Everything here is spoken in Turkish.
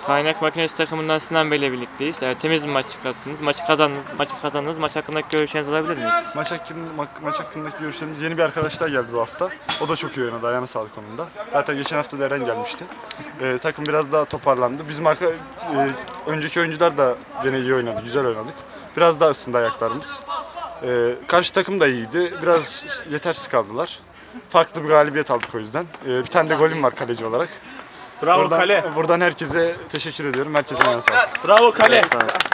Kaynak Makinesi takımından Sinan Bey'le birlikteyiz. Temiz bir maç çıkarttınız. Maçı kazandınız. Maç hakkındaki görüşlerinizi alabilir miyiz? Maç hakkındaki görüşlerimiz, yeni bir arkadaş daha geldi bu hafta. O da çok iyi oynadı, ayağına sağlık onun da. Zaten geçen hafta da Eren gelmişti. Takım biraz daha toparlandı. Bizim önceki oyuncular da yine iyi oynadı, güzel oynadık. Biraz daha ısındı ayaklarımız. Karşı takım da iyiydi. Biraz yetersiz kaldılar. Farklı bir galibiyet aldık o yüzden. Bir tane de golüm var kaleci olarak. Bravo kale. Buradan herkese teşekkür ediyorum. Herkese ayağına sağlık. Bravo kale. Evet,